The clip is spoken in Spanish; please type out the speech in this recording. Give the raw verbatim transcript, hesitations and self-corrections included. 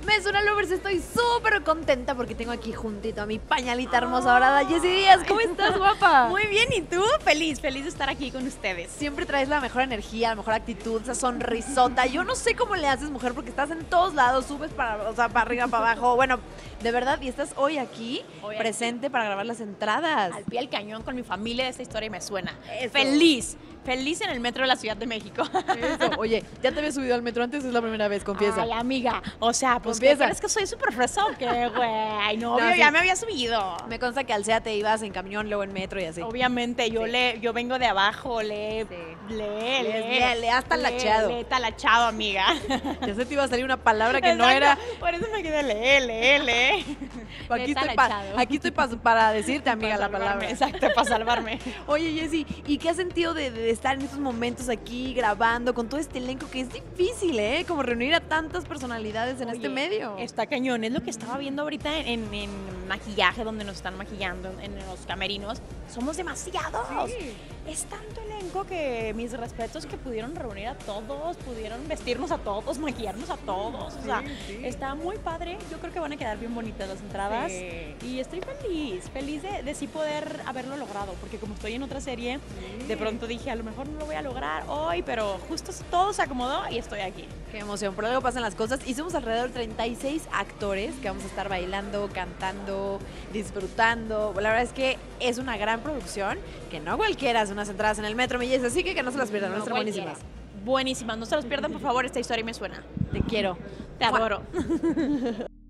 Me suena Lovers, estoy súper contenta porque tengo aquí juntito a mi pañalita hermosa dorada, Jessie Díaz. ¿Cómo estás, guapa? Muy bien, ¿y tú? Feliz, feliz de estar aquí con ustedes. Siempre traes la mejor energía, la mejor actitud, esa sonrisota. Yo no sé cómo le haces, mujer, porque estás en todos lados, subes para, o sea, para arriba, para abajo. Bueno, de verdad, y estás hoy aquí, Hoy presente aquí. para grabar las entradas. Al pie del cañón con mi familia de esta historia y me suena. Eso. Feliz, feliz en el metro de la Ciudad de México. Eso. Oye, ¿ya te habías subido al metro antes? Es la primera vez, confiesa. Ay, amiga, o sea, pues ¿qué Confiesa. crees que soy súper fresa o qué, güey? No, No, obvio, sí. ya me había subido. Me consta que al SEA te ibas en camión, luego en metro y así. Obviamente, yo Sí. le, yo vengo de abajo, le, Sí. le, Le- le, le- le has talachado. Le, le he talachado, amiga. Ya se te iba a salir una palabra que no Exacto, era. Por eso me quedé, lee, lee, lee. Aquí Le he estoy, pa- talachado. aquí estoy pa- para decirte, amiga, Para la salvarme, palabra. Exacto, para salvarme. Oye, Jessie, ¿y qué has sentido de, de estar en estos momentos aquí grabando con todo este elenco que es difícil, ¿eh? Como reunir a tantas personalidades en este Oye, medio. Está cañón, es lo que estaba viendo ahorita en, en maquillaje, donde nos están maquillando, en los camerinos. Somos demasiados. Sí. Es tanto elenco que mis respetos que pudieron reunir a todos, pudieron vestirnos a todos, maquillarnos a todos. O sea, Sí, sí. está muy padre. Yo creo que van a quedar bien bonitas las entradas. Sí. Y estoy feliz, feliz de, de sí poder haberlo logrado. Porque como estoy en otra serie, de pronto dije, a lo mejor no lo voy a lograr hoy, pero justo todo se acomodó y estoy aquí. Qué emoción, por algo pasan las cosas. Y somos alrededor de treinta y seis actores que vamos a estar bailando, cantando, disfrutando. La verdad es que es una gran producción, que no cualquiera hace unas entradas en el metro, mi Jess, así que que no se las pierdan, van a No estar cualquiera. buenísimas. Buenísimas, no se los pierdan, por favor, esta historia me suena. Te quiero. Te adoro.